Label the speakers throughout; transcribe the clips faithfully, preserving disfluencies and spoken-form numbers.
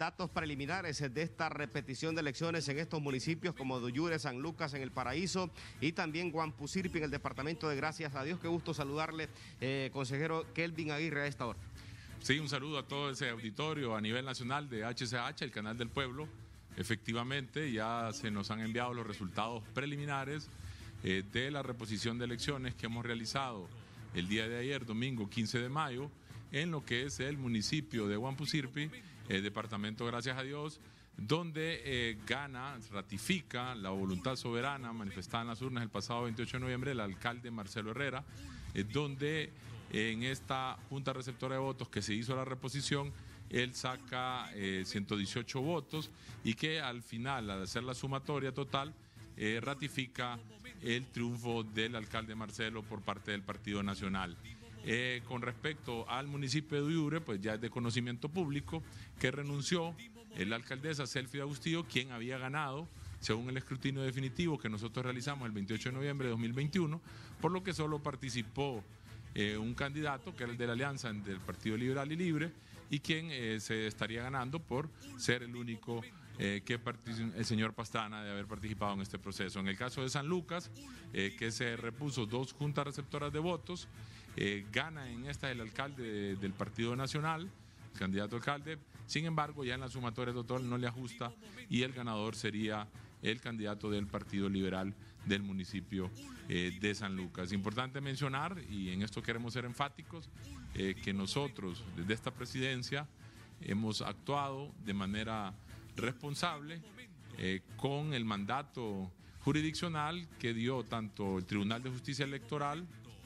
Speaker 1: datos preliminares de esta repetición de elecciones en estos municipios como Duyure, San Lucas en el Paraíso y también Guampusirpi en el departamento de Gracias a Dios. Qué gusto saludarle, eh, consejero Kelvin Aguirre, a esta hora.
Speaker 2: Sí, un saludo a todo ese auditorio a nivel nacional de H C H, el canal del pueblo. Efectivamente, ya se nos han enviado los resultados preliminares eh, de la reposición de elecciones que hemos realizado el día de ayer, domingo quince de mayo, en lo que es el municipio de Guampusirpi, el departamento Gracias a Dios, donde eh, gana, ratifica la voluntad soberana manifestada en las urnas el pasado veintiocho de noviembre el alcalde Marcelo Herrera, eh, donde eh, en esta junta receptora de votos que se hizo la reposición, él saca eh, ciento dieciocho votos y que al final, al hacer la sumatoria total, eh, ratifica el triunfo del alcalde Marcelo por parte del Partido Nacional. Eh, con respecto al municipio de Duyure, pues ya es de conocimiento público que renunció la alcaldesa Selfie Agustío, quien había ganado según el escrutinio definitivo que nosotros realizamos el veintiocho de noviembre de dos mil veintiuno, por lo que solo participó eh, un candidato que era el de la alianza del Partido Liberal y Libre, y quien eh, se estaría ganando por ser el único eh, que el señor Pastrana de haber participado en este proceso. En el caso de San Lucas, eh, que se repuso dos juntas receptoras de votos, eh, gana en esta el alcalde de, del Partido Nacional, el candidato alcalde. Sin embargo, ya en la sumatoria total no le ajusta y el ganador sería el candidato del Partido Liberal del municipio eh, de San Lucas. Importante mencionar, y en esto queremos ser enfáticos, eh, que nosotros desde esta presidencia hemos actuado de manera responsable eh, con el mandato jurisdiccional que dio tanto el Tribunal de Justicia Electoral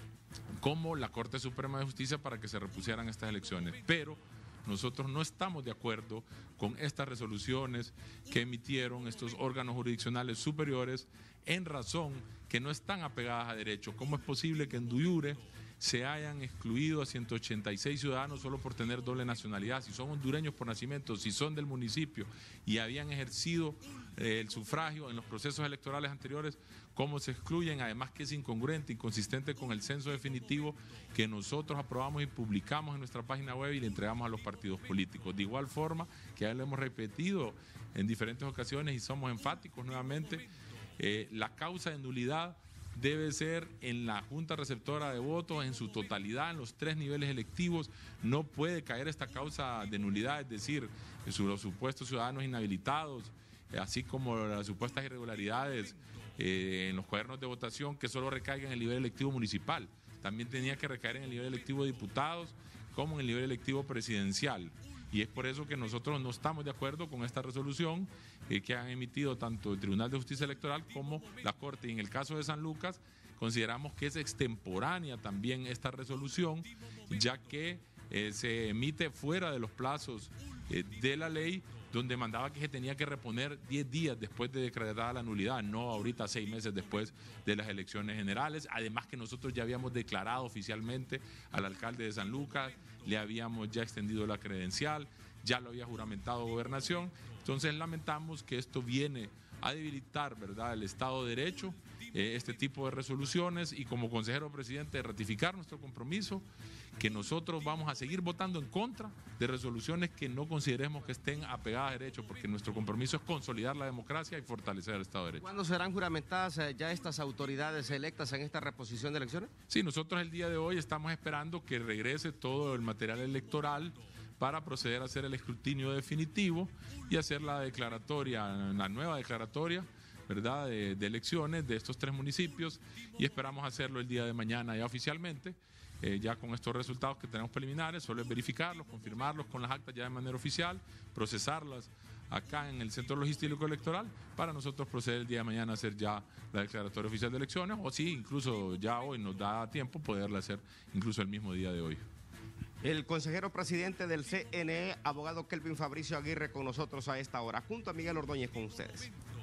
Speaker 2: como la Corte Suprema de Justicia para que se repusieran estas elecciones. Pero nosotros no estamos de acuerdo con estas resoluciones que emitieron estos órganos jurisdiccionales superiores en razón que no están apegadas a derecho. ¿Cómo es posible que en Duyure se hayan excluido a ciento ochenta y seis ciudadanos solo por tener doble nacionalidad? Si son hondureños por nacimiento, si son del municipio y habían ejercido eh, el sufragio en los procesos electorales anteriores, ¿cómo se excluyen? Además que es incongruente, inconsistente con el censo definitivo que nosotros aprobamos y publicamos en nuestra página web y le entregamos a los partidos políticos. De igual forma que ya lo hemos repetido en diferentes ocasiones y somos enfáticos nuevamente, eh, la causa de nulidad debe ser en la Junta Receptora de Votos en su totalidad, en los tres niveles electivos. No puede caer esta causa de nulidad, es decir, los supuestos ciudadanos inhabilitados, así como las supuestas irregularidades eh, en los cuadernos de votación, que solo recaigan en el nivel electivo municipal. También tenía que recaer en el nivel electivo de diputados como en el nivel electivo presidencial. Y es por eso que nosotros no estamos de acuerdo con esta resolución eh, que han emitido tanto el Tribunal de Justicia Electoral como la Corte. Y en el caso de San Lucas, consideramos que es extemporánea también esta resolución, ya que eh, se emite fuera de los plazos eh, de la ley, donde mandaba que se tenía que reponer diez días después de decretada la nulidad, no ahorita seis meses después de las elecciones generales. Además que nosotros ya habíamos declarado oficialmente al alcalde de San Lucas, le habíamos ya extendido la credencial, ya lo había juramentado Gobernación. Entonces lamentamos que esto viene a debilitar, ¿verdad?, el Estado de Derecho, eh, este tipo de resoluciones, y como consejero presidente ratificar nuestro compromiso, que nosotros vamos a seguir votando en contra de resoluciones que no consideremos que estén apegadas a derecho, porque nuestro compromiso es consolidar la democracia y fortalecer el Estado de Derecho.
Speaker 1: ¿Cuándo serán juramentadas eh, ya estas autoridades electas en esta reposición de elecciones? Sí,
Speaker 2: nosotros el día de hoy estamos esperando que regrese todo el material electoral para proceder a hacer el escrutinio definitivo y hacer la declaratoria, la nueva declaratoria, ¿verdad?, de, de elecciones de estos tres municipios, y esperamos hacerlo el día de mañana ya oficialmente, eh, ya con estos resultados que tenemos preliminares. Solo es verificarlos, confirmarlos con las actas ya de manera oficial, procesarlas acá en el Centro Logístico Electoral para nosotros proceder el día de mañana a hacer ya la declaratoria oficial de elecciones, o sí, incluso ya hoy nos da tiempo poderla hacer incluso el mismo día de hoy.
Speaker 1: El consejero presidente del C N E, abogado Kelvin Fabricio Aguirre, con nosotros a esta hora, junto a Miguel Ordóñez con ustedes.